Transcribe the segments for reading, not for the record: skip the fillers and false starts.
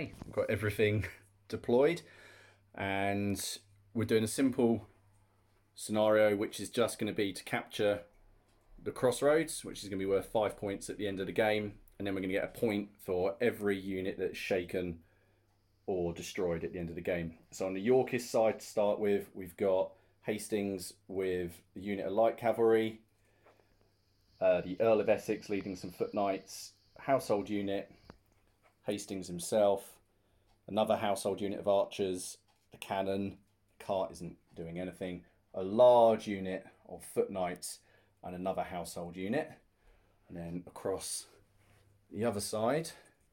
Okay, we've got everything deployed, and we're doing a simple scenario which is just going to be to capture the crossroads, which is going to be worth 5 points at the end of the game, and then we're going to get a point for every unit that's shaken or destroyed at the end of the game. So on the Yorkist side to start with, we've got Hastings with the unit of light cavalry, the Earl of Essex leading some foot knights, household unit, Hastings himself, another household unit of archers, the cannon, the cart isn't doing anything, a large unit of foot knights, and another household unit. And then across the other side,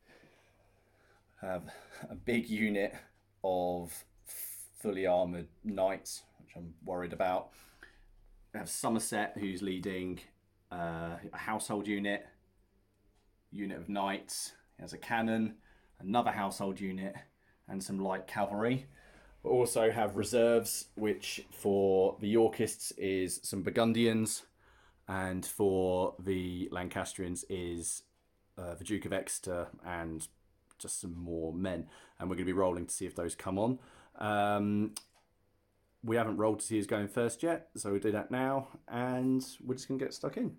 have a big unit of fully armoured knights, which I'm worried about. We have Somerset, who's leading a household unit of knights. He has a cannon, another household unit, and some light cavalry. We also have reserves, which for the Yorkists is some Burgundians, and for the Lancastrians is the Duke of Exeter and just some more men. And we're going to be rolling to see if those come on. We haven't rolled to see who's going first yet, so we'll do that now, and we're just going to get stuck in.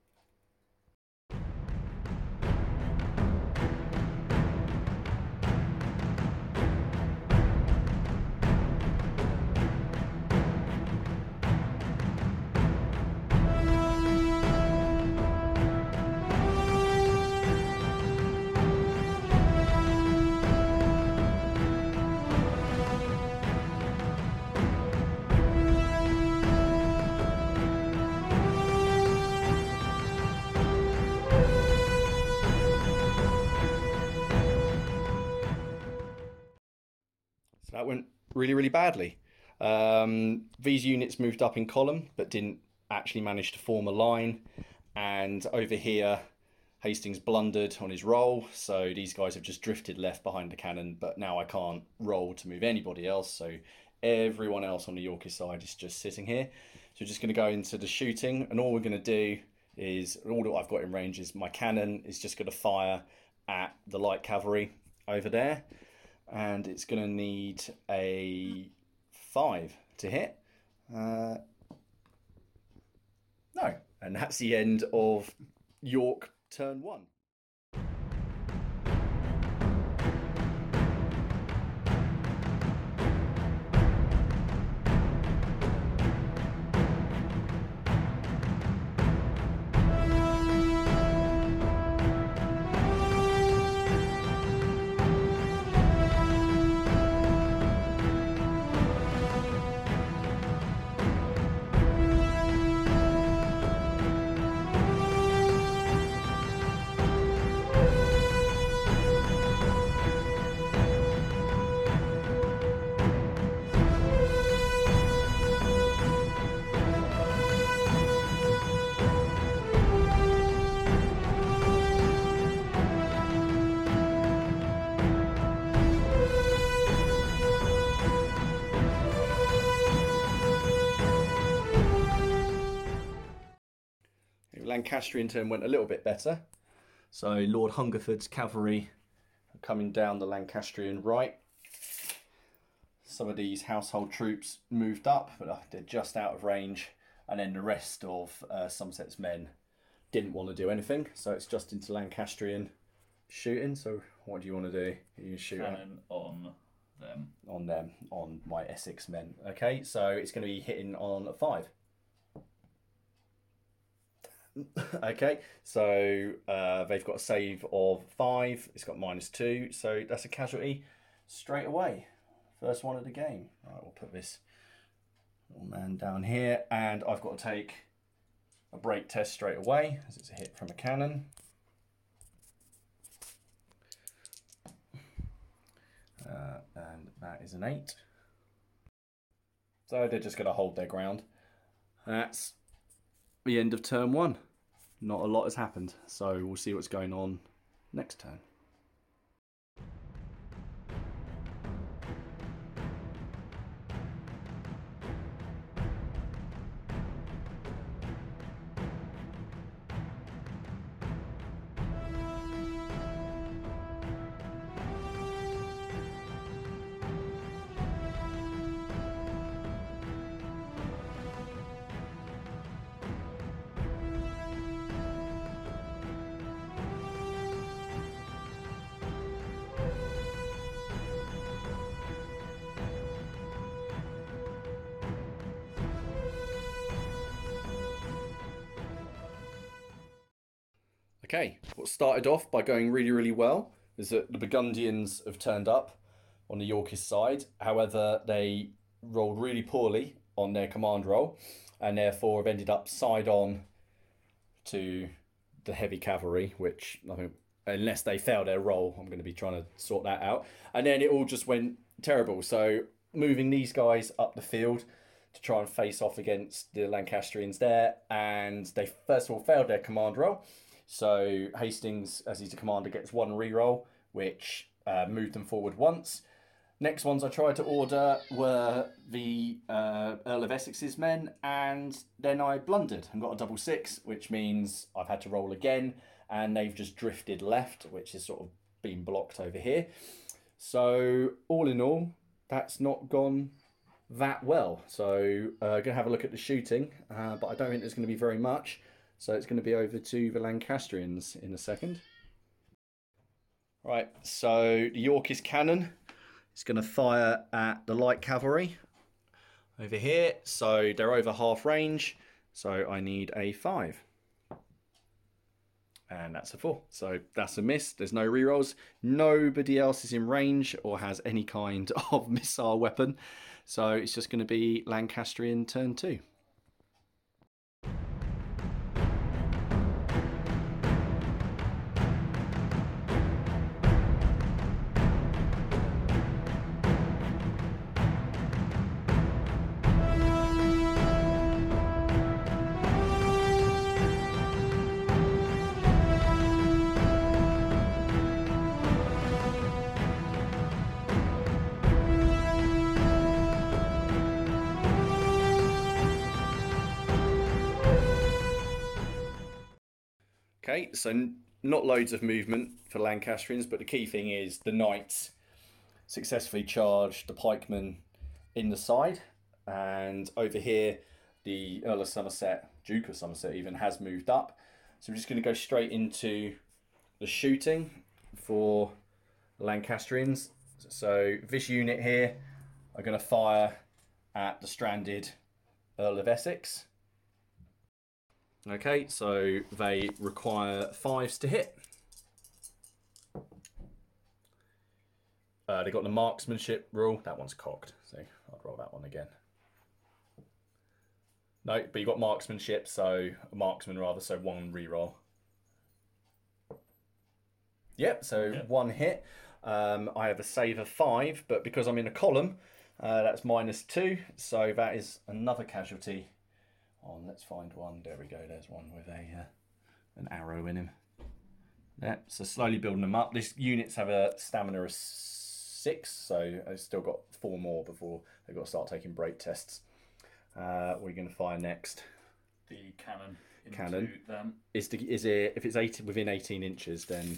That went really badly. These units moved up in column but didn't actually manage to form a line, and over here Hastings blundered on his roll, so these guys have just drifted left behind the cannon, but now I can't roll to move anybody else, so everyone else on the Yorkist side is just sitting here. So we're just going to go into the shooting, and all we're going to do is, all that I've got in range is my cannon is just going to fire at the light cavalry over there. And it's going to need a 5 to hit. No. And that's the end of York turn 1. Lancastrian turn went a little bit better. So Lord Hungerford's cavalry are coming down the Lancastrian right. Some of these household troops moved up, but they're just out of range. And then the rest of Somerset's men didn't want to do anything. So it's just into Lancastrian shooting. So what do you want to do? You shoot cannon on them. On them, on my Essex men. Okay, so it's going to be hitting on a 5. Okay, so they've got a save of 5. It's got -2, so that's a casualty straight away. First one of the game. All right, we'll put this little man down here, and I've got to take a break test straight away as it's a hit from a cannon. And that is an 8. So they're just going to hold their ground. That's the end of turn 1. Not a lot has happened, so we'll see what's going on next turn. Okay, what started off by going really well is that the Burgundians have turned up on the Yorkist side. However, they rolled really poorly on their command roll and therefore have ended up side on to the heavy cavalry, which I think, unless they fail their roll, I'm going to be trying to sort that out. And then it all just went terrible. So moving these guys up the field to try and face off against the Lancastrians there, and they first of all failed their command roll. So Hastings, as he's a commander, gets one reroll, which moved them forward once. Next ones I tried to order were the Earl of Essex's men, and then I blundered and got a double six, which means I've had to roll again, and they've just drifted left, which is sort of been blocked over here. So all in all, that's not gone that well. So going to have a look at the shooting, but I don't think there's going to be very much. So it's going to be over to the Lancastrians in a second. Right, so the Yorkist cannon is going to fire at the light cavalry over here. So they're over half range. So I need a 5. And that's a 4. So that's a miss. There's no rerolls. Nobody else is in range or has any kind of missile weapon. So it's just going to be Lancastrian turn 2. Okay, so not loads of movement for Lancastrians, but the key thing is the knights successfully charged the pikemen in the side, and over here the Earl of Somerset, Duke of Somerset even, has moved up. So we're just going to go straight into the shooting for Lancastrians. So this unit here are going to fire at the stranded Earl of Essex. Okay, so they require 5s to hit. They got the marksmanship rule. That one's cocked, so I'd roll that one again. No, but you got marksmanship, so a marksman rather, so 1 reroll. Yep, so yep. 1 hit. I have a save of 5, but because I'm in a column, that's -2, so that is another casualty. Let's find one. There we go. There's one with an arrow in him. Yeah, so slowly building them up. These units have a stamina of 6, so I've still got 4 more before they've got to start taking break tests. What are you going to fire next? The cannon. Cannon. Them. Is it, if it's within 18 inches, then...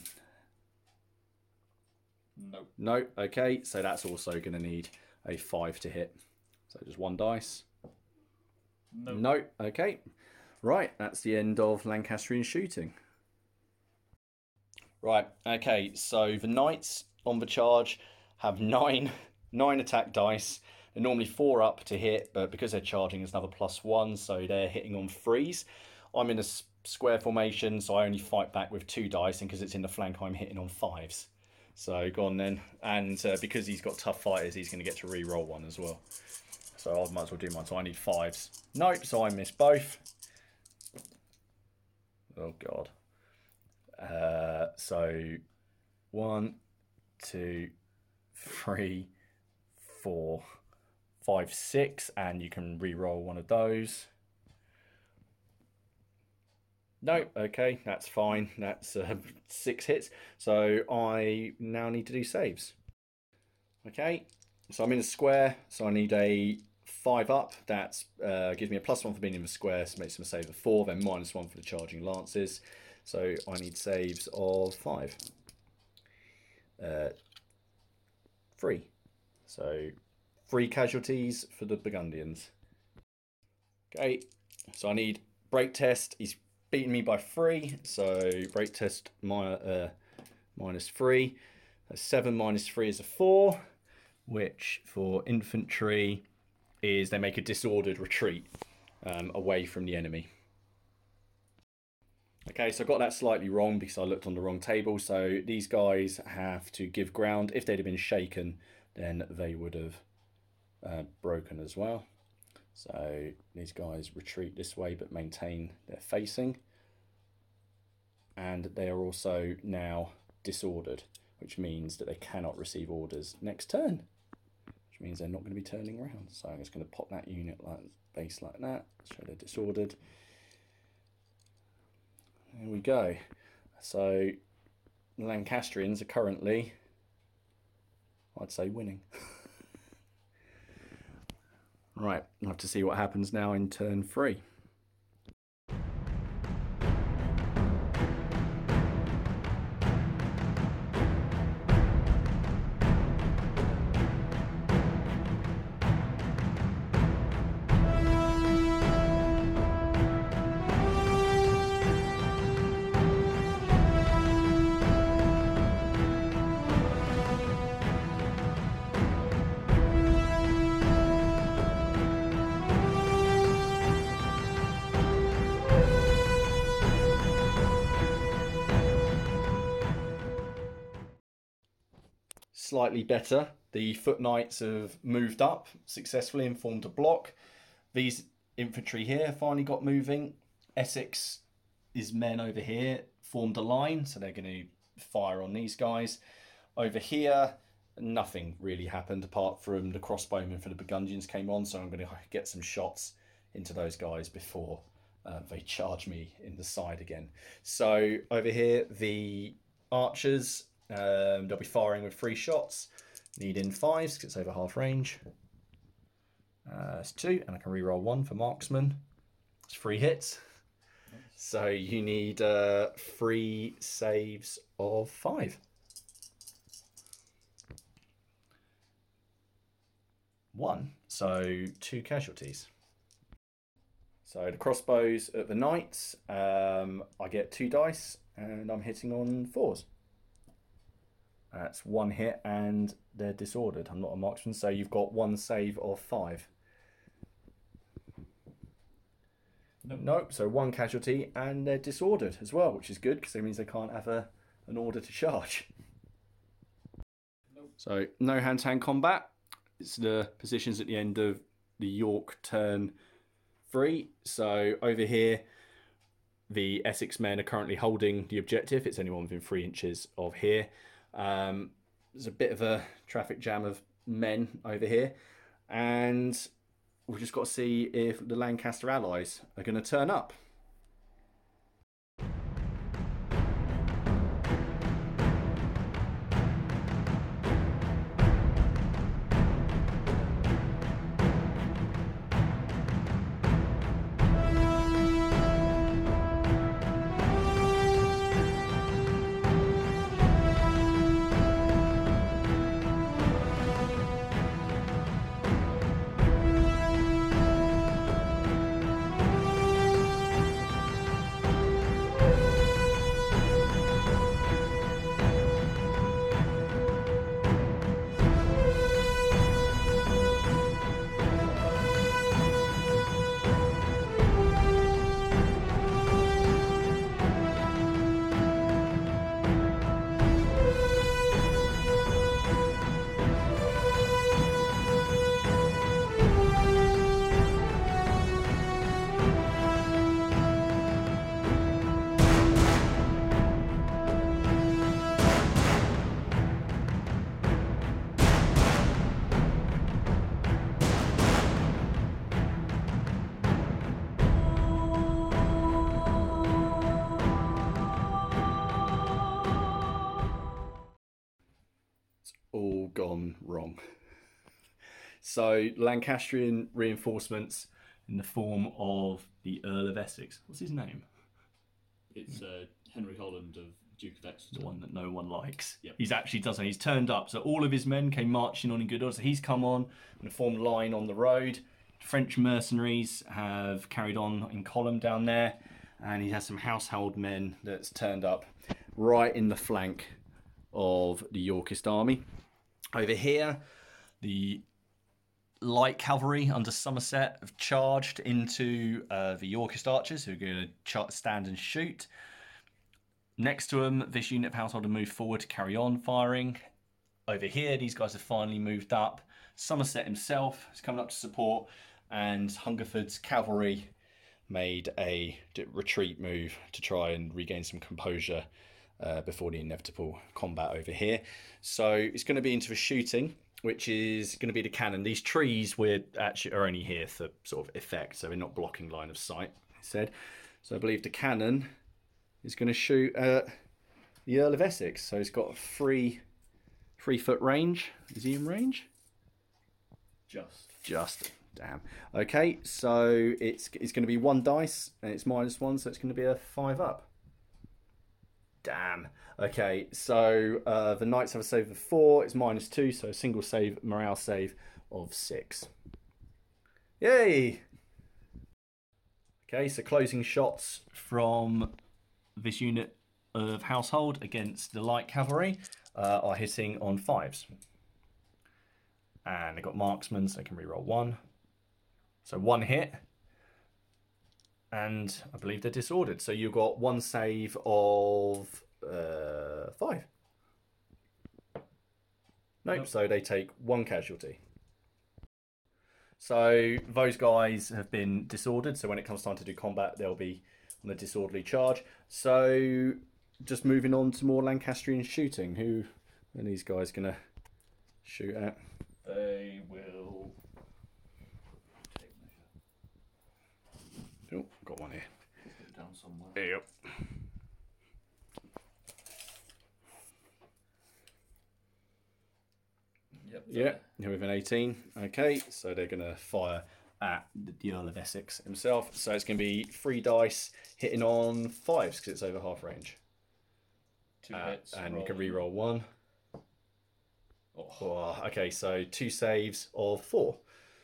Nope. No. Okay, so that's also going to need a 5 to hit. So just 1 dice. Nope. No. Okay. Right, that's the end of Lancastrian shooting. Right, okay, so the knights on the charge have 9 attack dice. They're normally 4 up to hit, but because they're charging, it's another +1, so they're hitting on 3s. I'm in a square formation, so I only fight back with 2 dice, and because it's in the flank, I'm hitting on 5s. So go on then. And because he's got tough fighters, he's going to get to re-roll 1 as well. So I might as well do mine. So I need 5s. Nope, so I miss both. Oh, God. So 1, 2, 3, 4, 5, 6. And you can re-roll 1 of those. No, okay, that's fine. That's 6 hits. So I now need to do saves. Okay, so I'm in a square, so I need a 5 up. That gives me a +1 for being in the square, so makes them a save of 4, then -1 for the charging lances. So I need saves of 5. 3. So 3 casualties for the Burgundians. Okay, so I need break test. He's beaten me by 3, so break test -3. 7 -3 is a 4, which for infantry is they make a disordered retreat away from the enemy. Okay, so I got that slightly wrong because I looked on the wrong table. So these guys have to give ground. If they'd have been shaken, then they would have broken as well. So these guys retreat this way but maintain their facing. And they are also now disordered, which means that they cannot receive orders next turn, which means they're not going to be turning around. So I'm just going to pop that unit like base like that, show they're disordered. There we go. So Lancastrians are currently, I'd say, winning. Right, I'll have to see what happens now in turn 3. Slightly better. The Foot Knights have moved up successfully and formed a block. These infantry here finally got moving. Essex's men over here formed a line, so they're going to fire on these guys. Over here, nothing really happened apart from the crossbowmen for the Burgundians came on, so I'm going to get some shots into those guys before they charge me in the side again. So over here, the archers, they'll be firing with 3 shots. Need in 5s because it's over half range. That's 2, and I can reroll 1 for marksman. It's 3 hits. So you need 3 saves of 5. 1, so 2 casualties. So the crossbows at the knights, I get 2 dice, and I'm hitting on 4s. That's 1 hit, and they're disordered. I'm not a marksman, so you've got 1 save of 5. Nope, so 1 casualty, and they're disordered as well, which is good because it means they can't have an order to charge. Nope. So no hand-to-hand combat. It's the positions at the end of the York turn 3. So over here, the Essex men are currently holding the objective. It's anyone within 3 inches of here. There's a bit of a traffic jam of men over here, and we've just got to see if the Lancaster allies are going to turn up. All gone wrong. So Lancastrian reinforcements in the form of the Earl of Essex. What's his name? It's Henry Holland of Duke of Exeter. The one that no one likes. Yep. He's actually done something. He's turned up. So all of his men came marching on in good order. So he's come on and formed a line on the road. French mercenaries have carried on in column down there. And he has some household men that's turned up right in the flank of the Yorkist army. Over here, the light cavalry under Somerset have charged into the Yorkist archers who are going to stand and shoot. Next to them, this unit of household have moved forward to carry on firing. Over here, these guys have finally moved up. Somerset himself is coming up to support, and Hungerford's cavalry made a retreat move to try and regain some composure before the inevitable combat over here. So it's going to be into a shooting, which is going to be the cannon. These trees are only here for sort of effect, so we're not blocking line of sight, I said. So I believe the cannon is going to shoot at the Earl of Essex. So he's got a 3-foot range. Is he in range? Just. Damn. Okay, so it's going to be 1 dice, and it's -1, so it's going to be a 5 up. Damn. Okay, so the knights have a save of 4. It's -2, so a single save, morale save of 6. Yay! Okay, so closing shots from this unit of household against the light cavalry are hitting on 5s. And they've got marksmen, so they can reroll 1. So 1 hit. And I believe they're disordered. So you've got 1 save of 5. Nope, so they take 1 casualty. So those guys have been disordered. So when it comes time to do combat, they'll be on a disorderly charge. So just moving on to more Lancastrian shooting. Who are these guys going to shoot at? They will take measure. Oh, got one here. Put it down somewhere. There you go. Yep. Yeah, here with an 18. Okay, so they're going to fire at the Earl of Essex himself. So it's going to be 3 dice hitting on 5s because it's over half range. 2 hits. And you can reroll 1. Oh, okay, so 2 saves of 4.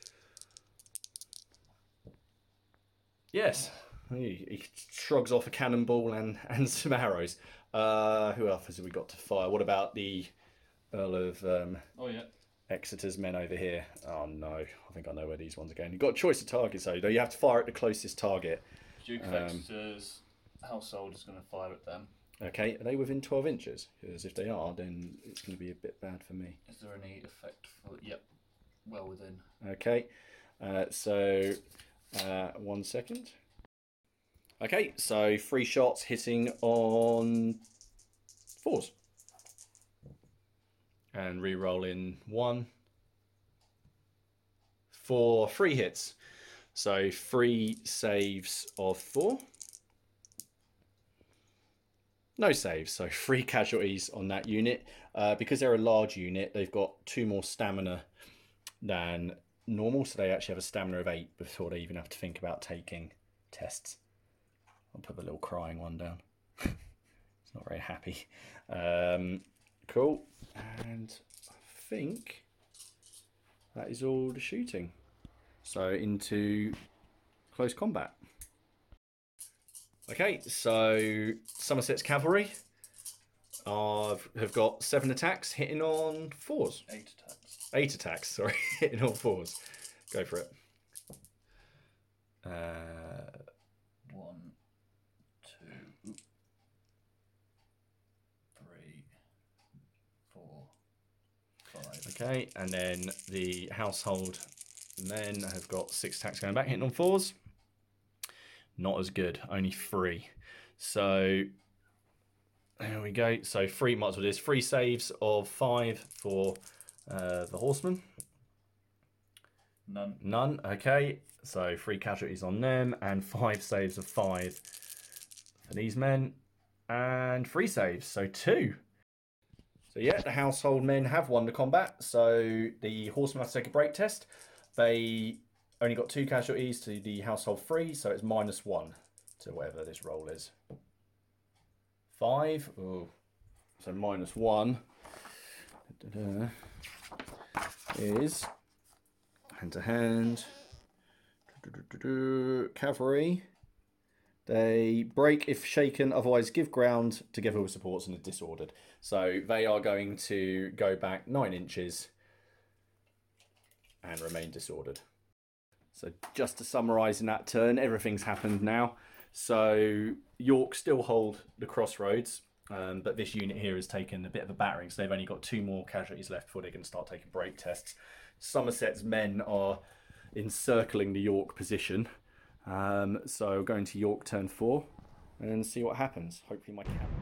Yes. He shrugs off a cannonball and some arrows. Who else have we got to fire? What about the Earl of Exeter's men over here? Oh no, I think I know where these ones are going. You've got a choice of targets though. You have to fire at the closest target. Duke of Exeter's household is going to fire at them. Okay, are they within 12 inches? Because if they are, then it's going to be a bit bad for me. Is there any effect for... Yep, well within. Okay, so 1 second. Okay, so 3 shots hitting on 4s. And re-rolling 1 for 3 hits. So 3 saves of 4. No saves, so 3 casualties on that unit. Because they're a large unit, they've got 2 more stamina than normal, so they actually have a stamina of 8 before they even have to think about taking tests. I'll put the little crying one down. It's not very happy. Cool. And I think that is all the shooting. So into close combat. Okay, so Somerset's cavalry have got 7 attacks, hitting on 4s. 8 attacks. 8 attacks, sorry, hitting on 4s. Go for it. 1, 2, 3, 4, 5. Okay, and then the household men have got 6 attacks going back, hitting on 4s. Not as good, only 3. So there we go. So 3 might as well do this. 3 saves of 5 for the horsemen. None. Okay. So 3 casualties on them and 5 saves of 5 for these men and 3 saves. So 2. So yeah, the household men have won the combat. So the horsemen have to take a break test. They only got 2 casualties to the household 3, so it's -1 to whatever this roll is. 5. Ooh. So -1 is hand to hand. Cavalry. They break if shaken, otherwise give ground together with supports and are disordered. So they are going to go back 9 inches and remain disordered. So just to summarise in that turn, everything's happened now. So York still hold the crossroads, but this unit here has taken a bit of a battering, so they've only got 2 more casualties left before they can start taking break tests. Somerset's men are encircling the York position, so going to York turn 4 and see what happens. Hopefully my camp.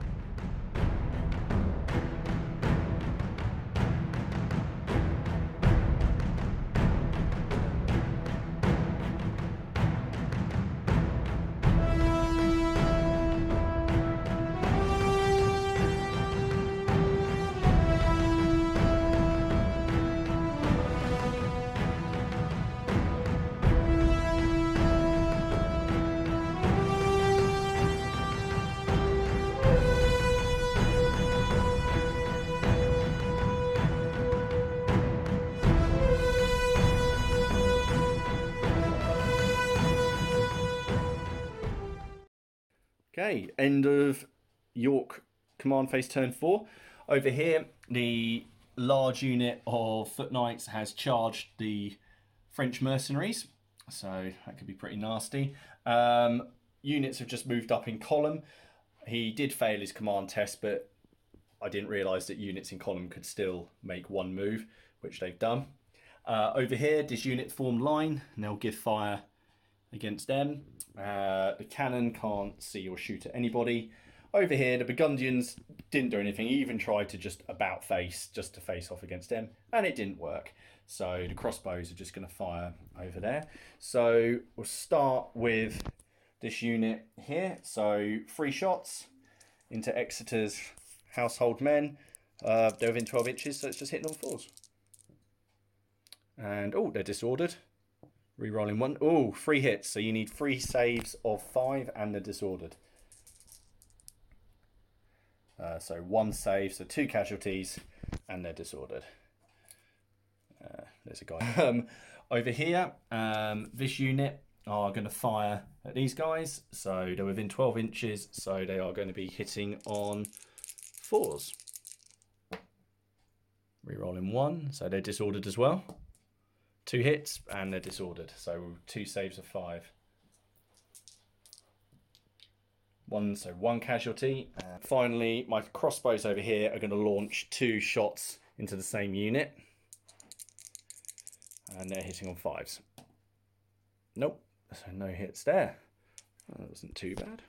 Okay, end of York command phase turn 4. Over here, the large unit of foot knights has charged the French mercenaries, so that could be pretty nasty. Units have just moved up in column. He did fail his command test, but I didn't realise that units in column could still make 1 move, which they've done. Over here, this unit formed line, and they'll give fire against them. The cannon can't see or shoot at anybody. Over here, the Burgundians didn't do anything. He even tried to just about face, just to face off against them, and it didn't work. So the crossbows are just going to fire over there. So we'll start with this unit here. So 3 shots into Exeter's household men. They're within 12 inches, so it's just hitting on 4s. And, oh, they're disordered. Rerolling 1. Oh, 3 hits. So you need 3 saves of 5 and they're disordered. So 1 save, so 2 casualties, and they're disordered. There's a guy. Over here, this unit are going to fire at these guys. So they're within 12 inches, so they are going to be hitting on 4s. Rerolling 1, so they're disordered as well. 2 hits and they're disordered, so 2 saves of 5. 1 casualty. And finally, my crossbows over here are going to launch 2 shots into the same unit, and they're hitting on 5s. Nope, so no hits there. That wasn't too bad.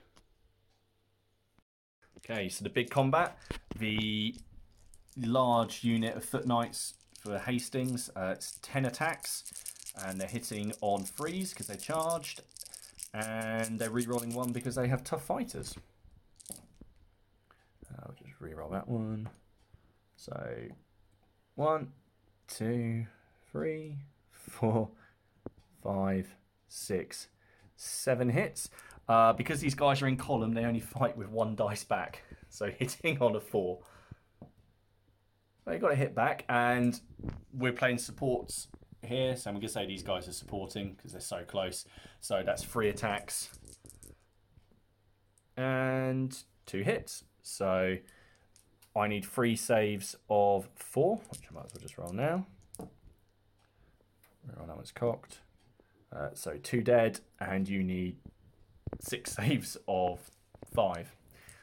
Okay, so the big combat, the large unit of foot knights for Hastings, it's 10 attacks, and they're hitting on 3s because they charged, and they're re-rolling 1 because they have tough fighters. I'll just re-roll that one. So 1, 2, 3, 4, 5, 6, 7 hits. Because these guys are in column, they only fight with 1 dice back, so hitting on a 4. They got a hit back, and we're playing supports here, so I'm going to say these guys are supporting because they're so close. So that's 3 attacks and 2 hits. So I need 3 saves of 4, which I might as well just roll now. Roll, that one's cocked. So 2 dead, and you need 6 saves of 5.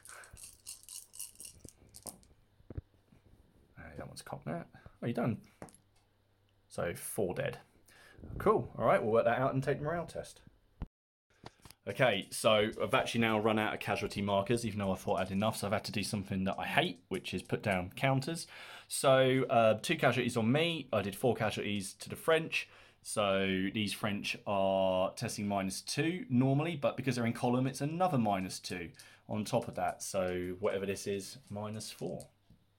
That one's cocked now. Oh, you're done. So 4 dead. Cool. All right, we'll work that out and take the morale test. Okay, so I've actually now run out of casualty markers, even though I thought I had enough, so I've had to do something that I hate, which is put down counters. So 2 casualties on me. I did 4 casualties to the French. So these French are testing -2 normally, but because they're in column, it's another -2 on top of that. So whatever this is, -4.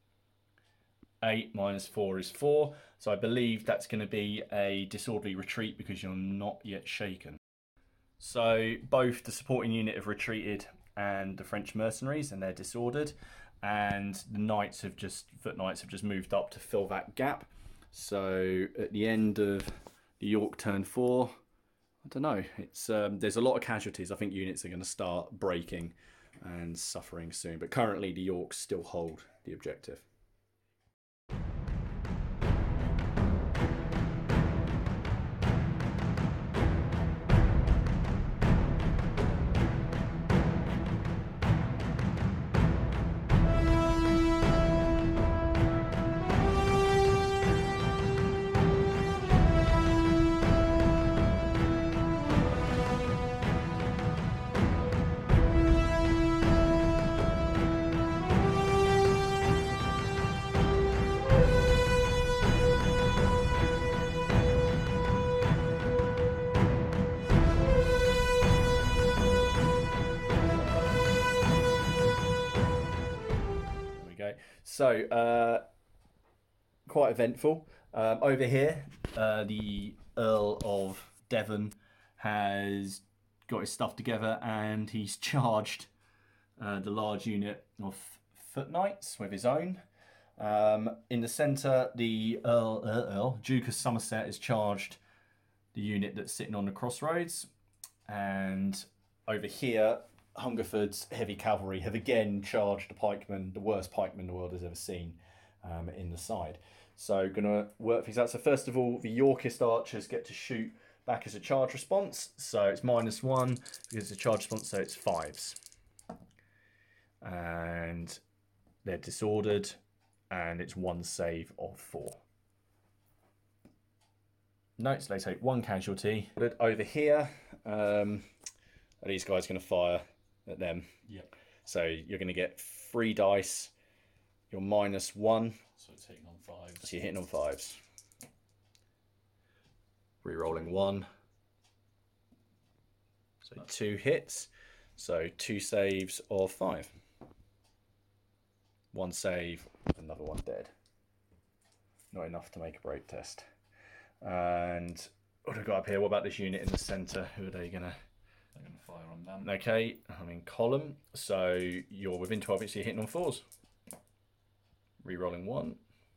8 minus 4 is 4. So I believe that's going to be a disorderly retreat because you're not yet shaken. So both the supporting unit have retreated and the French mercenaries, and they're disordered. And the knights have foot knights have just moved up to fill that gap. So at the end of the York turn 4, I don't know. It's there's a lot of casualties. I think units are going to start breaking and suffering soon. But currently the Yorks still hold the objective. So, quite eventful. Over here, the Earl of Devon has got his stuff together and he's charged the large unit of foot knights with his own. In the centre, the Duke of Somerset has charged the unit that's sitting on the crossroads. And over here, Hungerford's heavy cavalry have again charged the pikemen, the worst pikemen the world has ever seen, in the side. So gonna work things out. So first of all, the Yorkist archers get to shoot back as a charge response. So it's -1 because it's a charge response, so it's 5s. And they're disordered, and it's 1 save of 4. No, so they take 1 casualty. But over here, are these guys going to fire at them? Yep. So you're going to get 3 dice. You're -1. So it's hitting on 5s. So you're hitting on 5s. Rerolling 1. So 2 hits. So 2 saves of 5. 1 save, another 1 dead. Not enough to make a break test. And what have I got up here? What about this unit in the centre? Who are they going to... They're going to fire on them. Okay, I'm in column. So you're within 12 inches, so you're hitting on 4s. Rerolling 1.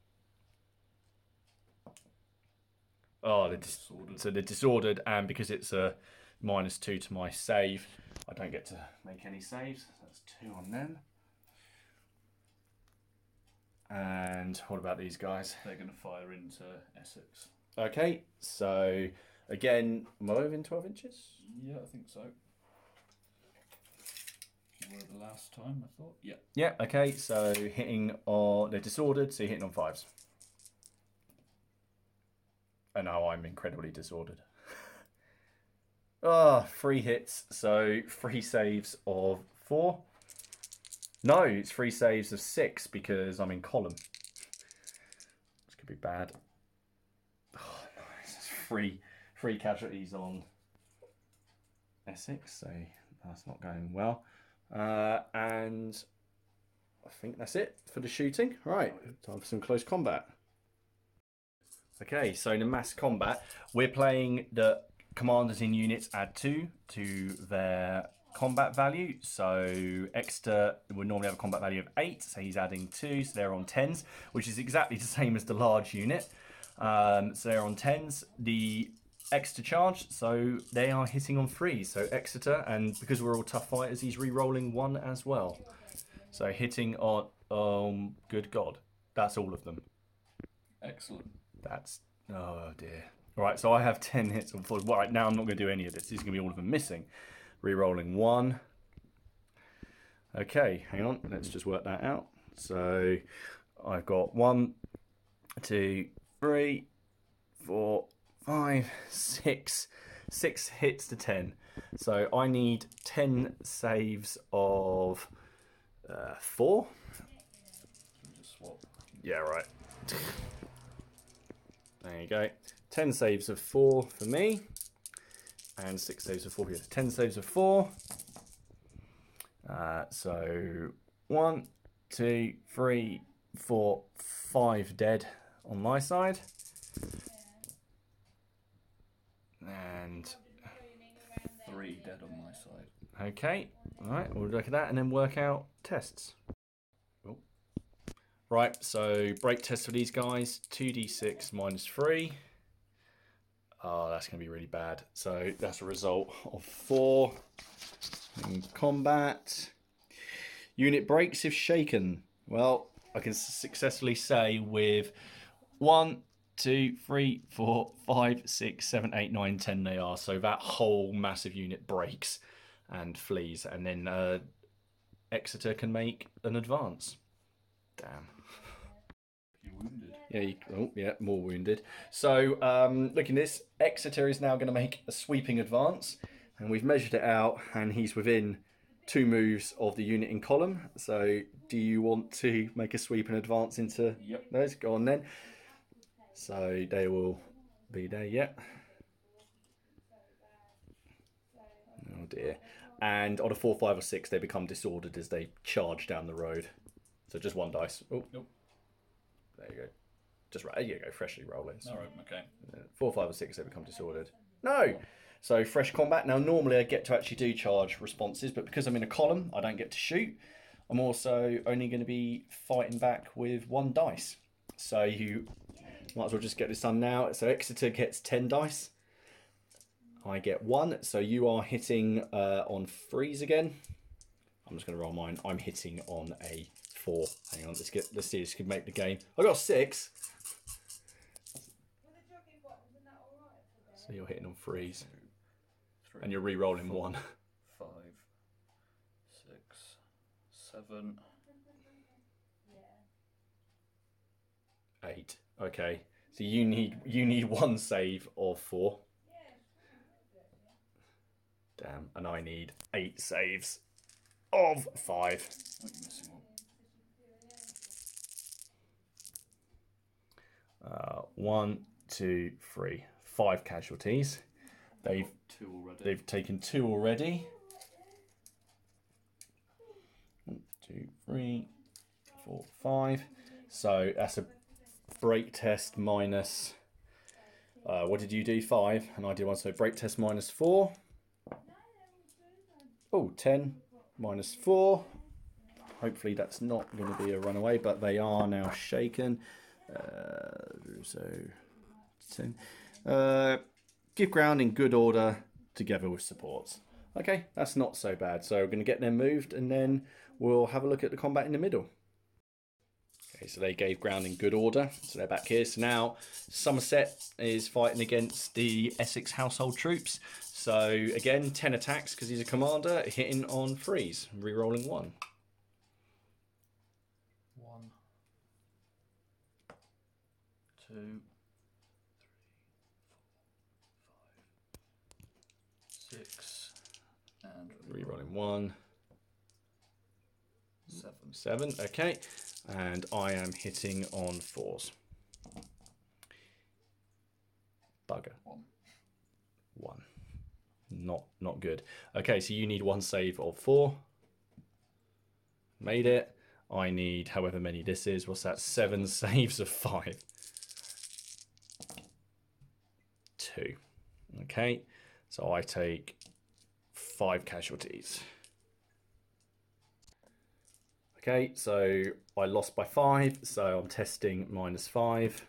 Oh, they're disordered, and because it's a -2 to my save, I don't get to make any saves. That's 2 on them. And what about these guys? They're going to fire into Essex. Okay, so again, am I within 12 inches? Yeah, I think so. You were the last time, I thought. Yeah. Yeah, okay, so hitting on... They're disordered, so you're hitting on 5s. And now I'm incredibly disordered. 3 hits, so 3 saves of 4. No, it's 3 saves of 6 because I'm in column. This could be bad. Oh, nice. 3 casualties on Essex, so that's not going well. And I think that's it for the shooting. Right, time for some close combat. Okay, so in a mass combat, we're playing the commanders in units add 2 to their combat value. So Exeter would normally have a combat value of 8, so he's adding 2, so they're on 10s, which is exactly the same as the large unit. So they're on 10s. The Exeter charge, so they are hitting on 3s. So Exeter, and because we're all tough fighters, he's re-rolling 1 as well. So hitting on, good God, that's all of them. Excellent. That's, oh dear. All right, so I have 10 hits on 4s. Right, now I'm not going to do any of this. This is going to be all of them missing. Re-rolling 1. Okay, hang on. Let's just work that out. So I've got 1, 2, 3, 4, 5, 6. 6 hits to 10. So I need 10 saves of 4. Just swap. Yeah, right. There you go. 10 saves of 4 for me. And 6 saves of 4 here. 10 saves of 4. So 1, 2, 3, 4, 5 dead on my side. And 3 dead on my side. okay. Alright, we'll look at that and then work out tests. Oh. Right, so break test for these guys. 2d6 -3. Oh, that's going to be really bad. So that's a result of 4 in combat. Unit breaks if shaken. Well, I can successfully say with 1, 2, 3, 4, 5, 6, 7, 8, 9, 10 they are. So that whole massive unit breaks and flees. And then Exeter can make an advance. Damn. You're wounded. Yeah, more wounded. So, looking at this, Exeter is now going to make a sweeping advance, and we've measured it out, and he's within 2 moves of the unit in column. So, do you want to make a sweep and advance into those? Go on then. So, they will be there, yeah. Oh dear. And on a 4, 5, or 6, they become disordered as they charge down the road. So just one dice. Oh, Nope. there you go. Just right. There you go. Freshly roll it. All right. Okay. 4, 5, or 6, they become disordered. No! So fresh combat. Now normally I get to actually do charge responses, but because I'm in a column, I don't get to shoot. I'm also only going to be fighting back with 1 dice. So you might as well just get this done now. So Exeter gets 10 dice. I get 1. So you are hitting on freeze again. I'm just going to roll mine. I'm hitting on a 4. Hang on, let's see if this can make the game. I got 6. So you're hitting on freeze. 3, And you're re-rolling 1. 5, 6, 7. 8. Okay. So you need 1 save of 4. Damn. And I need 8 saves of 5. Oh, you're missing one. 1, 2, 3, 5 casualties. They've 2 already. They've taken 2 already. 1, 2, 3, 4, 5. So that's a break test minus. What did you do? 5, and I did 1. So break test minus 4. Oh, 10 minus 4. Hopefully that's not going to be a runaway, but they are now shaken. So 10. Give ground in good order together with supports. Okay, that's not so bad. So we're going to get them moved, and then we'll have a look at the combat in the middle. Okay, so they gave ground in good order, so they're back here. So now Somerset is fighting against the Essex household troops. So again, 10 attacks because he's a commander, hitting on freeze, re-rolling 1. 1, 2, 3, 4, 5, 6, and Re-rolling 1. 7. 7, okay. And I am hitting on 4s. Bugger. 1. Not good. Okay, so you need 1 save of 4. Made it. I need however many this is. What's that? 7 saves of 5. 2. Okay, so I take 5 casualties. Okay, so I lost by 5, so I'm testing minus 5.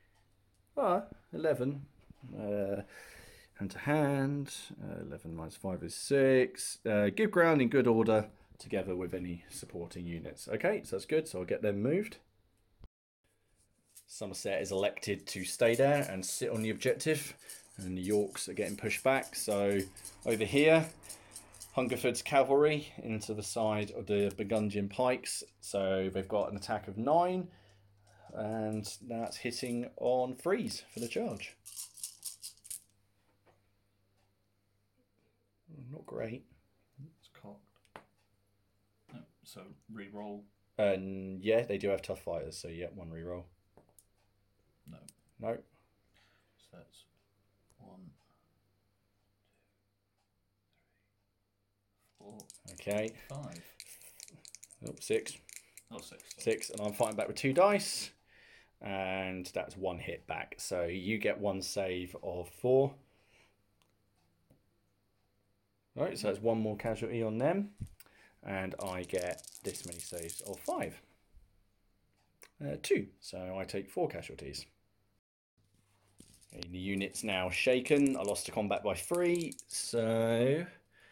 11. Hand to hand. 11 minus 5 is 6. Give ground in good order together with any supporting units. Okay, so that's good. So I'll get them moved. Somerset is elected to stay there and sit on the objective, and the Yorks are getting pushed back. So over here, Hungerford's cavalry into the side of the Burgundian pikes. So they've got an attack of 9, and that's hitting on freeze for the charge. Not great. It's cocked. No, so re-roll. And yeah, they do have tough fighters, so yeah, 1 reroll. No. No. So that's 1, 2, 3, 4. Okay. 5. Oh, 6. Oh, 6. Sorry. 6, and I'm fighting back with 2 dice, and that's 1 hit back. So you get 1 save of 4. Right, so that's 1 more casualty on them, and I get this many saves of 5. 2, so I take 4 casualties. Okay, the unit's now shaken. I lost to combat by 3, so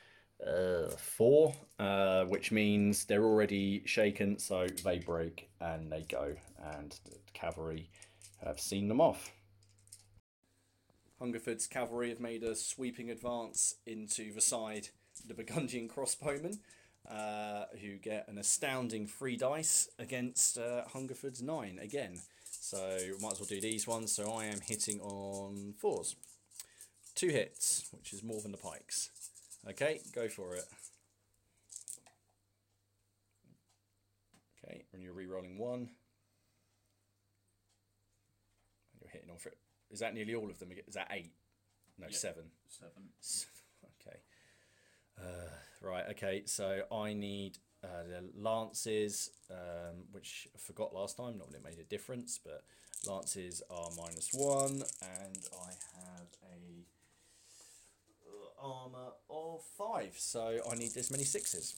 4, which means they're already shaken, so they break and they go, and the cavalry have seen them off. Hungerford's cavalry have made a sweeping advance into the side of the Burgundian crossbowmen, who get an astounding 3 dice against Hungerford's 9 again. So might as well do these ones. So I am hitting on 4s. 2 hits, which is more than the pikes. Okay, go for it. Okay, and you're re-rolling 1. You're hitting on 3. Is that nearly all of them? Is that 8? No, yeah. 7. 7. Okay. Right, okay, so I need the lances, which I forgot last time, not that it made a difference, but lances are -1, and I have a armor of 5, so I need this many 6s.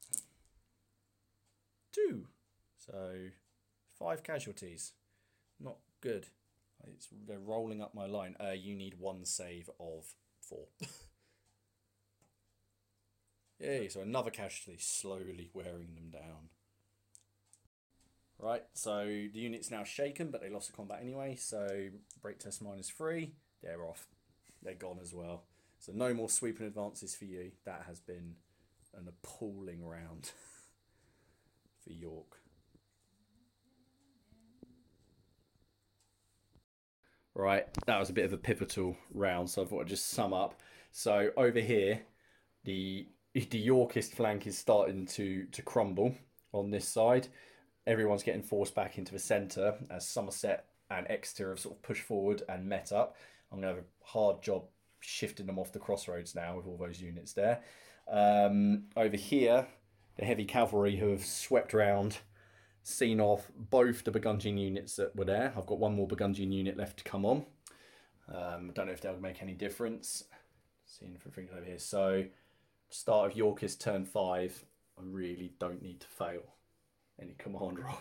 2, so 5 casualties. Not good. They're rolling up my line. You need 1 save of 4. Yay, so another casualty, slowly wearing them down. Right, so the unit's now shaken, but they lost the combat anyway, so break test -3, they're off. They're gone as well. So no more sweeping advances for you. That has been an appalling round for York. Right, that was a bit of a pivotal round, so I thought I'd just sum up. So over here, the Yorkist flank is starting to crumble on this side. Everyone's getting forced back into the centre as Somerset and Exeter have sort of pushed forward and met up. I'm going to have a hard job shifting them off the crossroads now with all those units there. Over here, the heavy cavalry who have swept around, seen off both the Burgundian units that were there. I've got one more Burgundian unit left to come on. Don't know if they'll make any difference. Seeing for things over here. So, start of Yorkist turn 5. I really don't need to fail any command rolls.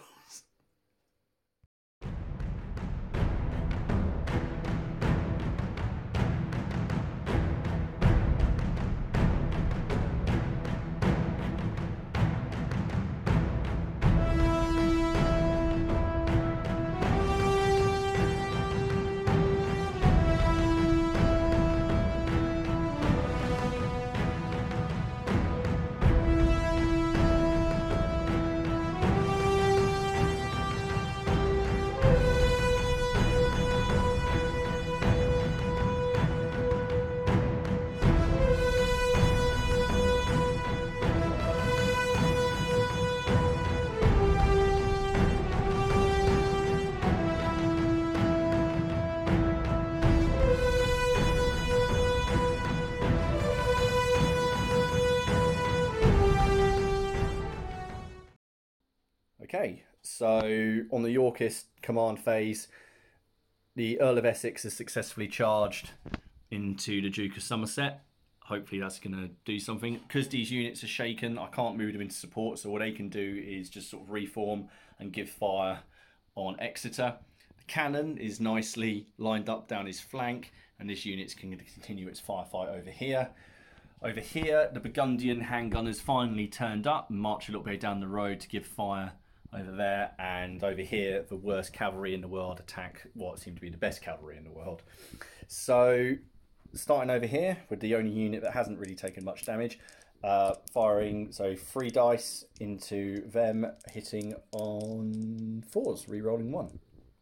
Okay, so on the Yorkist command phase, the Earl of Essex has successfully charged into the Duke of Somerset. Hopefully that's going to do something. Because these units are shaken, I can't move them into support, so what they can do is just sort of reform and give fire on Exeter. The cannon is nicely lined up down his flank, and this unit's going to continue its firefight over here. Over here, the Burgundian handgunners finally turned up and marched a little bit down the road to give fire over there, and over here the worst cavalry in the world attack what seemed to be the best cavalry in the world. So starting over here with the only unit that hasn't really taken much damage, firing 3 dice into them, hitting on 4s, re-rolling 1.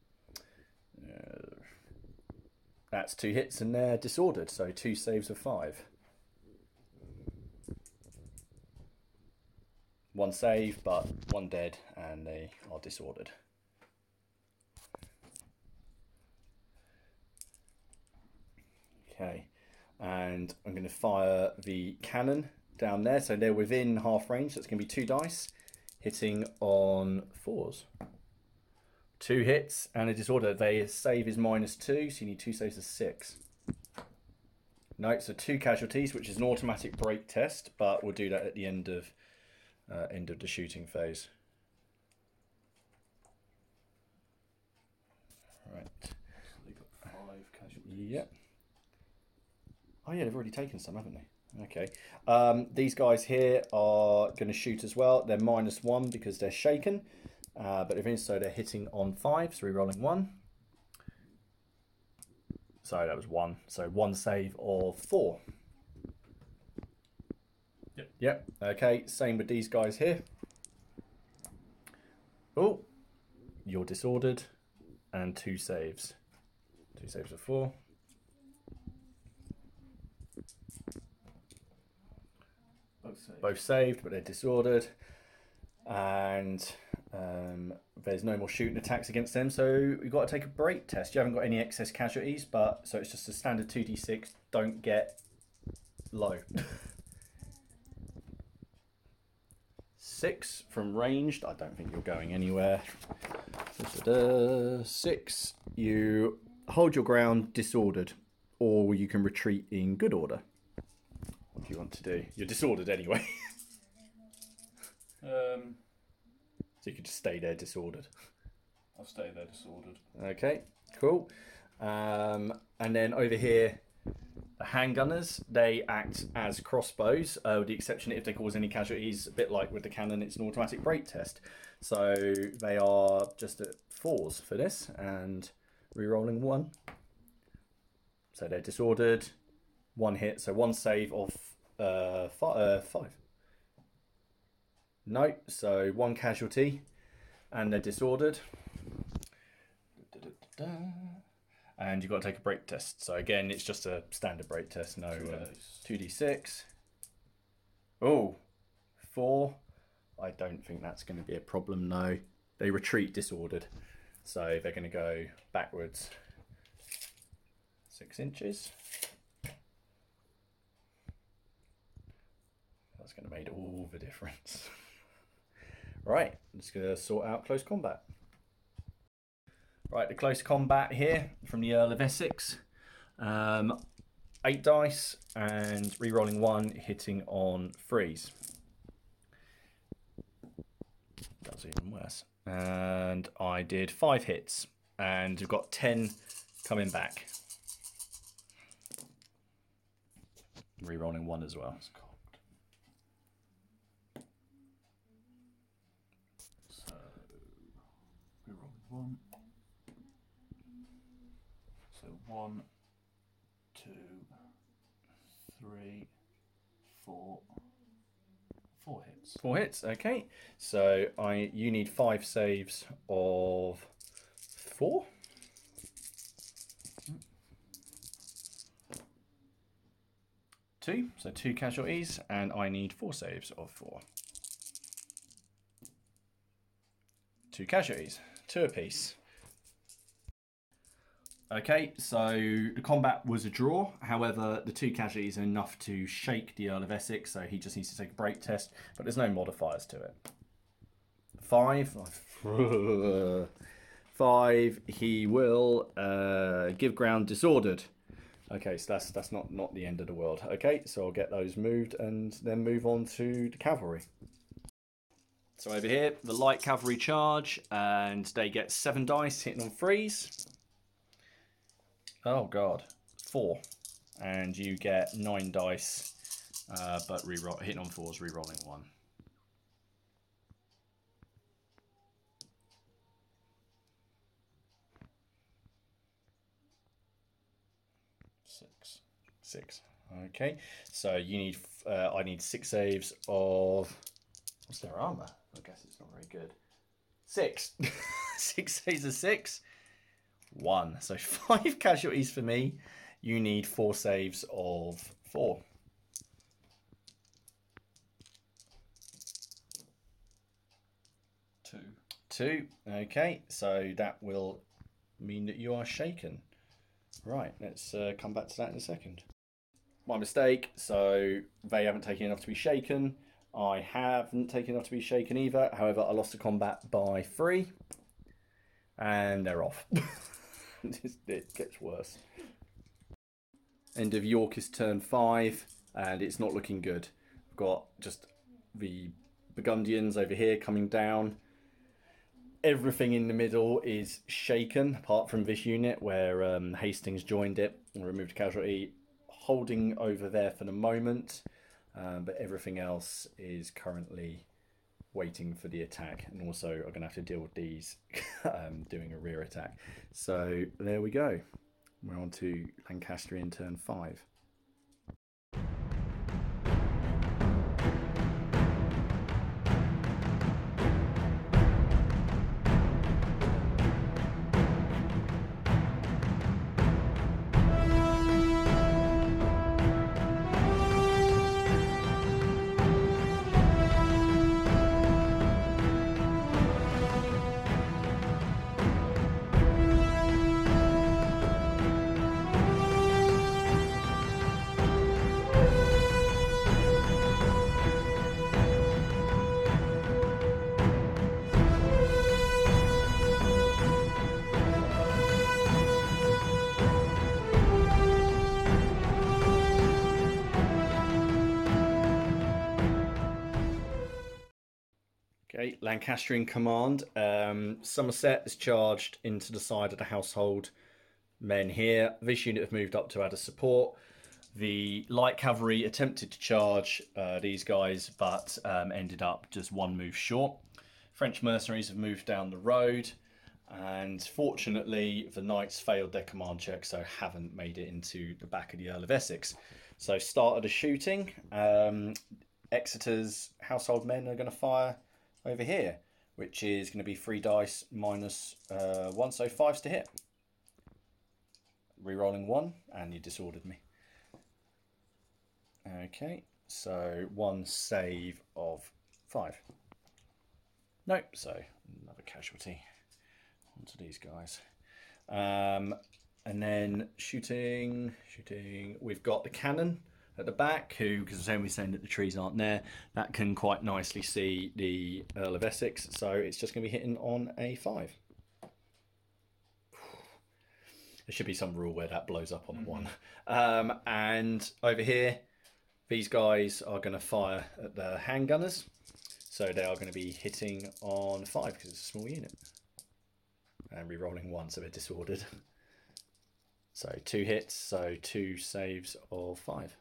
That's 2 hits and they're disordered, so 2 saves of 5. 1 save, but 1 dead, and they are disordered. Okay, and I'm going to fire the cannon down there. So they're within half range, so it's going to be 2 dice, hitting on 4s. 2 hits and a disorder. Their save is -2, so you need 2 saves of 6. No, so 2 casualties, which is an automatic break test, but we'll do that at the end of the shooting phase. Right. They've got 5 casualties. Yep. Oh yeah, they've already taken some, haven't they? Okay. These guys here are going to shoot as well. They're -1 because they're shaken, but even so, they're hitting on 5, so re-rolling 1. Sorry, that was 1. So 1 save of 4. Yep. Okay, same with these guys here. Oh, you're disordered, and 2 saves. 2 saves of 4. Both saved, but they're disordered. And there's no more shooting attacks against them, so we've got to take a break test. You haven't got any excess casualties, but so it's just a standard 2d6. Don't get low. 6 from ranged. I don't think you're going anywhere. 6. You hold your ground disordered, or you can retreat in good order. What do you want to do? You're disordered anyway. So you could just stay there disordered. I'll stay there disordered. Okay, cool. And then over here, the handgunners, they act as crossbows, with the exception if they cause any casualties, a bit like with the cannon, it's an automatic break test. So they are just at 4s for this, and re-rolling 1. So they're disordered, 1 hit, so 1 save of 5. No, so 1 casualty, and they're disordered. And you've got to take a break test. So again, it's just a standard break test. No 2d6. Oh, 4. I don't think that's going to be a problem. No, they retreat disordered, so they're going to go backwards 6 inches. That's going to make all the difference. Right, I'm just going to sort out close combat. Right, the close combat here from the Earl of Essex. 8 dice and re-rolling 1, hitting on 3s. That's even worse. And I did 5 hits, and you've got 10 coming back. Re-rolling 1 as well. So, re-rolling 1. So 1, 2, 3, 4. 4 hits. 4 hits, okay. So you need 5 saves of 4. 2, so 2 casualties, and I need 4 saves of 4. 2 casualties, 2 apiece. Okay, so the combat was a draw. However, the 2 casualties are enough to shake the Earl of Essex, so he just needs to take a break test, but there's no modifiers to it. 5. 5, he will give ground disordered. Okay, so that's not the end of the world. Okay, so I'll get those moved and then move on to the cavalry. So over here, the light cavalry charge, and they get 7 dice hitting on 3s. Oh god, 4, and you get 9 dice, but hitting on 4s, re-rolling 1. 6. Okay, so you need. I need 6 saves of. What's their armor? I guess it's not very good. 6. 6 saves of 6. 1. So 5 casualties for me. You need 4 saves of 4. 2. 2. Okay, so that will mean that you are shaken. Right, let's come back to that in a second. My mistake. So they haven't taken enough to be shaken. I haven't taken enough to be shaken either. However, I lost the combat by 3. And they're off. It gets worse. End of Yorkist turn 5, and it's not looking good. We've got just the Burgundians over here coming down. Everything in the middle is shaken, apart from this unit where Hastings joined it and removed a casualty. Holding over there for the moment, but everything else is currently waiting for the attack, and also I'm going to have to deal with these doing a rear attack. So there we go. We're on to Lancastrian turn 5. Okay, Lancastrian command. Somerset is charged into the side of the household men here. This unit have moved up to add a support. The light cavalry attempted to charge these guys, but ended up just one move short. French mercenaries have moved down the road, and fortunately the knights failed their command check, so haven't made it into the back of the Earl of Essex. So started the shooting. Exeter's household men are going to fire over here, which is going to be 3 dice minus 1, so 5s to hit. Rerolling 1, and you disordered me. Okay, so 1 save of 5. Nope, so another casualty onto these guys. And then shooting. We've got the cannon at the back, who, because we're saying that the trees aren't there, that can quite nicely see the Earl of Essex, so it's just going to be hitting on a 5. There should be some rule where that blows up on the 1. And over here, these guys are going to fire at the handgunners. So they are going to be hitting on 5 because it's a small unit. And re-rolling 1, so they're disordered. So 2 hits, so 2 saves of 5.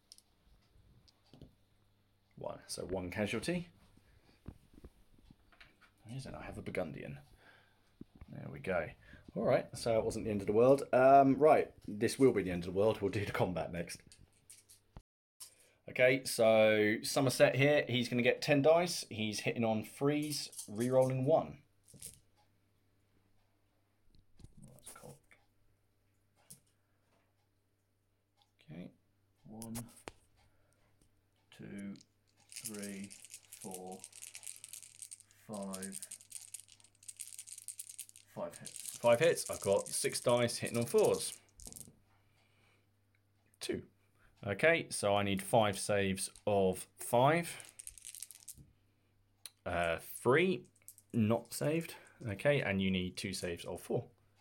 1, so 1 casualty. Where is it? I have a Burgundian. There we go. All right, so it wasn't the end of the world. Right, this will be the end of the world. We'll do the combat next. Okay, so Somerset here, he's going to get 10 dice. He's hitting on 3s, re-rolling 1. That's cool. Okay, 1, 2, 3, 4, 5. 5 hits. 5 hits. I've got 6 dice hitting on 4s. 2. Okay, so I need 5 saves of 5. 3 not saved. Okay, and you need 2 saves of 4.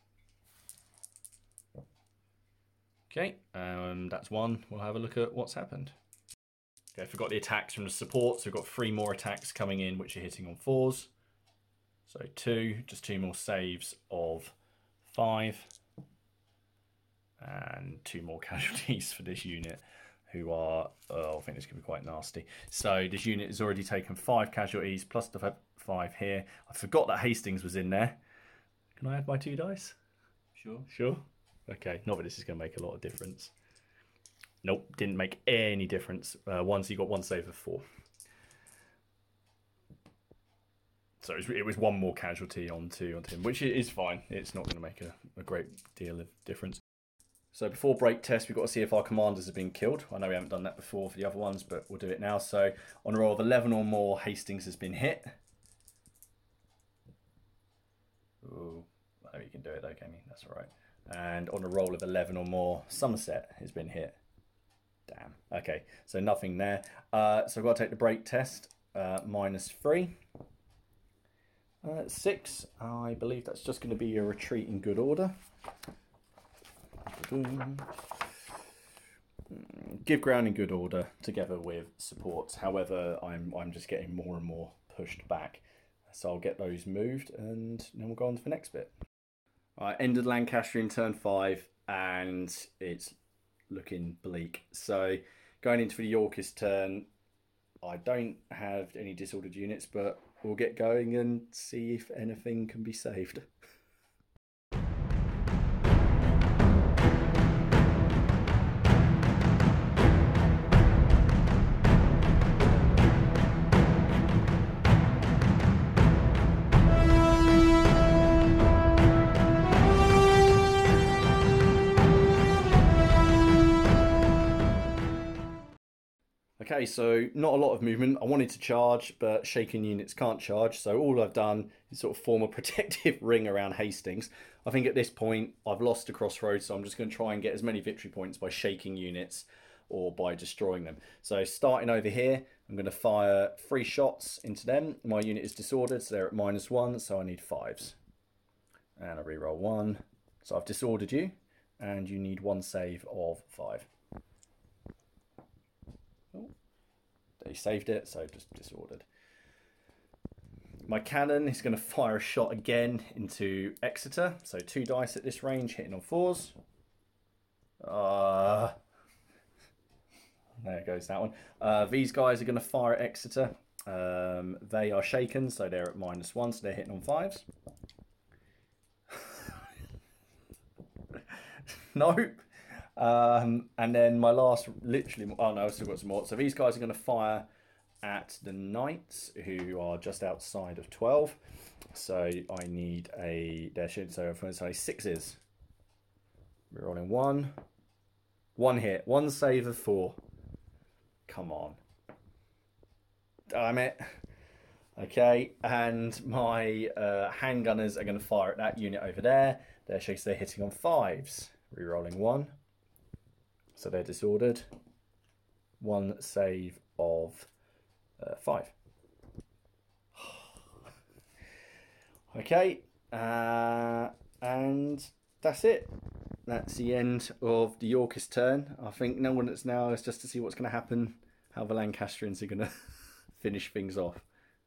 Okay, that's 1. We'll have a look at what's happened. Okay, I forgot the attacks from the support, so we've got 3 more attacks coming in, which are hitting on 4s. So 2, just 2 more saves of 5. And 2 more casualties for this unit, who are, I think this could be quite nasty. So this unit has already taken 5 casualties, plus the 5 here. I forgot that Hastings was in there. Can I add my 2 dice? Sure? Okay, not that this is going to make a lot of difference. Nope, didn't make any difference. So you got 1 save of 4. So it was 1 more casualty onto him, which is fine. It's not going to make a great deal of difference. So before break test, we've got to see if our commanders have been killed. I know we haven't done that before for the other ones, but we'll do it now. So on a roll of 11 or more, Hastings has been hit. Ooh, I know you can do it though, can you? That's all right. And on a roll of 11 or more, Somerset has been hit. Damn. Okay, so nothing there. So I've got to take the break test. -3. 6. I believe that's just going to be a retreat in good order. Give ground in good order together with supports. However, I'm just getting more and more pushed back. So I'll get those moved and then we'll go on to the next bit. I ended Lancastrian turn 5 and it's looking bleak. So going into the Yorkist turn, I don't have any disordered units, but we'll get going and see if anything can be saved. Okay, so not a lot of movement. I wanted to charge, but shaken units can't charge. So all I've done is sort of form a protective ring around Hastings. I think at this point, I've lost the crossroads, so I'm just going to try and get as many victory points by shaking units or by destroying them. So starting over here, I'm going to fire 3 shots into them. My unit is disordered, so they're at -1, so I need 5s. And I reroll 1. So I've disordered you, and you need 1 save of 5. They saved it, so just disordered. My cannon is going to fire a shot again into Exeter. So 2 dice at this range, hitting on 4s. There goes that one. These guys are going to fire at Exeter. They are shaken, so they're at -1, so they're hitting on 5s. Nope. And then my last, literally, oh no, I've still got some more. So these guys are going to fire at the Knights, who are just outside of 12. So I need a, there should, so I'm going to say 6s. We're rolling 1. 1 hit, 1 save of 4. Come on. Damn it. Okay, and my handgunners are going to fire at that unit over there. They're hitting on 5s. Rerolling 1. So they're disordered. 1 save of 5. Okay, and that's it. That's the end of the Yorkist turn. I think no one that's now is just to see what's going to happen, how the Lancastrians are going to finish things off.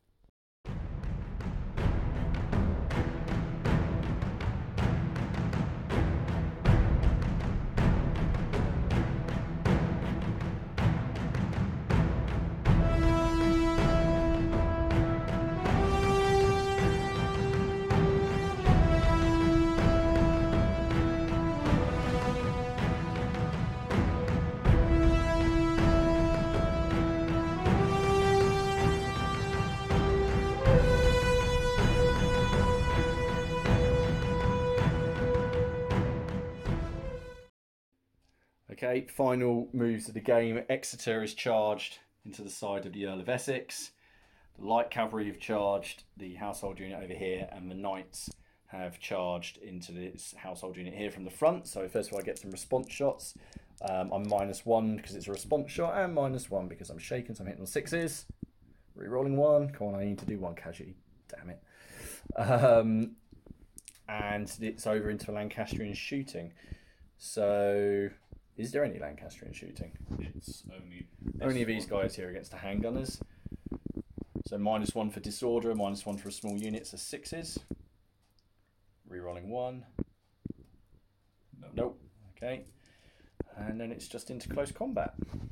Okay, final moves of the game. Exeter is charged into the side of the Earl of Essex. The light cavalry have charged the household unit over here, and the knights have charged into this household unit here from the front. So first of all, I get some response shots. I'm -1 because it's a response shot, and -1 because I'm shaken, so I'm hitting on 6s. Rerolling 1. Come on, I need to do 1 casualty. Damn it. And it's over into Lancastrian shooting. So, is there any Lancastrian shooting? It's only these guys here against the handgunners. So -1 for disorder, -1 for a small unit, so 6s. Rerolling 1. Nope. Okay. And then it's just into close combat.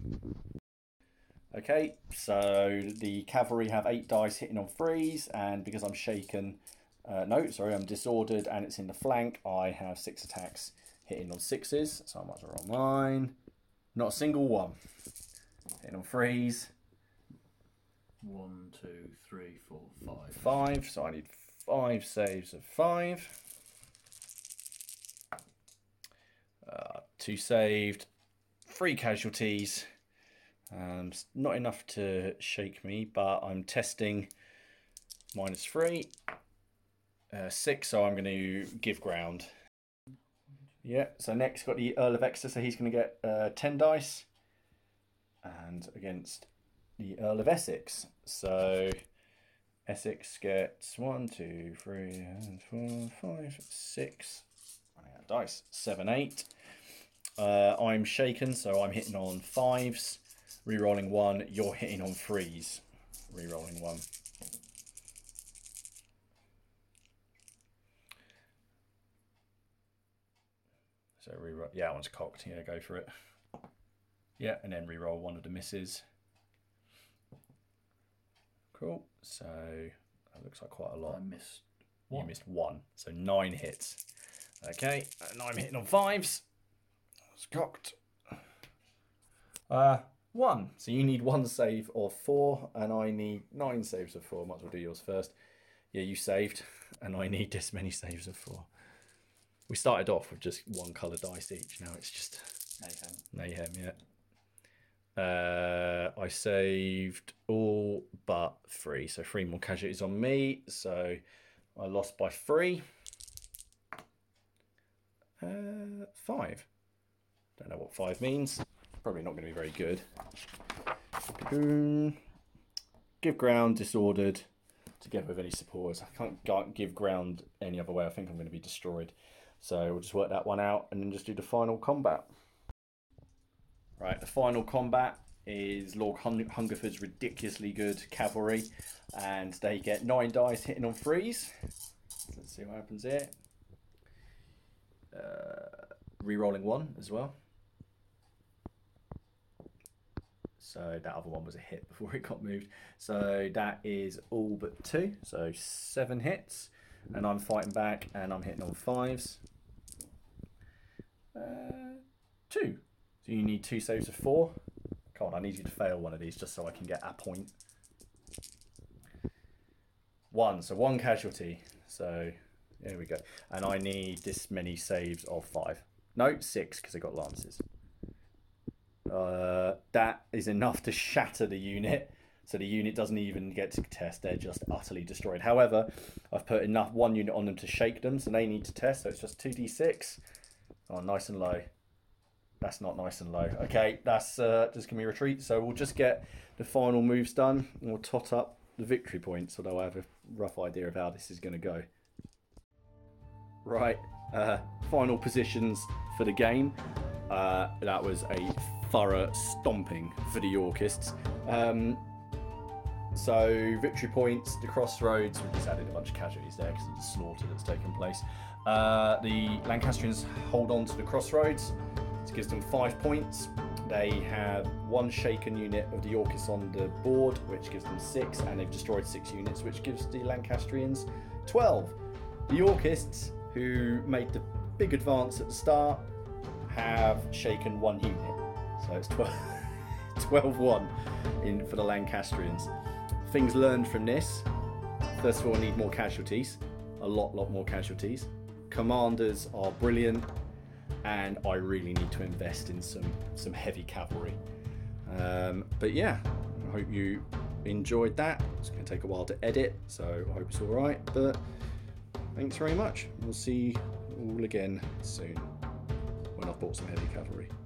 Okay, so the cavalry have 8 dice hitting on 3s, and because I'm shaken, I'm disordered and it's in the flank, I have 6 attacks hitting on 6s, so I might as well roll mine. Not a single one. Hitting on 3s. 1, 2, 3, 4, 5. 5, so I need 5 saves of 5. 2 saved. 3 casualties. Not enough to shake me, but I'm testing -3. 6, so I'm going to give ground. Yeah, so next got the Earl of Exeter, so he's going to get 10 dice. And against the Earl of Essex. So Essex gets 1, 2, 3, 4, 5, 6. Running out of dice. 7, 8. I'm shaken, so I'm hitting on 5s. Rerolling 1. You're hitting on 3s. Rerolling 1. So reroll. Yeah, that one's cocked. Yeah, go for it. Yeah, and then reroll one of the misses. Cool. So that looks like quite a lot. I missed 1. You missed 1. So 9 hits. Okay, and I'm hitting on 5s. It's cocked. 1. So you need 1 save of 4, and I need 9 saves of 4. Might as well do yours first. Yeah, you saved, and I need this many saves of 4. We started off with just 1 colour dice each. Now it's just mayhem. Yeah. I saved all but 3, so 3 more casualties on me. So I lost by 3. 5. Don't know what 5 means. Probably not going to be very good. Give ground, disordered, together with any supporters. I can't give ground any other way. I think I'm going to be destroyed. So we'll just work that one out and then just do the final combat. Right, the final combat is Lord Hungerford's ridiculously good cavalry, and they get 9 dice hitting on 3s. Let's see what happens here. Rerolling 1 as well. So that other one was a hit before it got moved. So that is all but 2. So 7 hits. And I'm fighting back and I'm hitting on 5s. 2. So you need 2 saves of 4. Come on, I need you to fail one of these just so I can get a point. 1. So 1 casualty. So there we go. And I need this many saves of 5. No, 6 because I got lances. That is enough to shatter the unit. So the unit doesn't even get to test. They're just utterly destroyed. However, I've put enough 1 unit on them to shake them. So they need to test. So it's just 2d6. Oh, nice and low. That's not nice and low. Okay, that's just going to be a retreat. So we'll just get the final moves done. And we'll tot up the victory points. Although I have a rough idea of how this is going to go. Right. Final positions for the game. That was a thorough stomping for the Yorkists. So victory points, the crossroads, we just added a bunch of casualties there because of the slaughter that's taken place. The Lancastrians hold on to the crossroads. This gives them 5 points. They have 1 shaken unit of the Yorkists on the board, which gives them 6, and they've destroyed 6 units, which gives the Lancastrians 12. The Yorkists, who made the big advance at the start, have shaken 1 unit. So it's 12-1 for the Lancastrians. Things learned from this. First of all, I need more casualties. A lot more casualties. Commanders are brilliant, and I really need to invest in some heavy cavalry. But yeah, I hope you enjoyed that. It's going to take a while to edit, so I hope it's all right. But thanks very much. We'll see you all again soon when I've bought some heavy cavalry.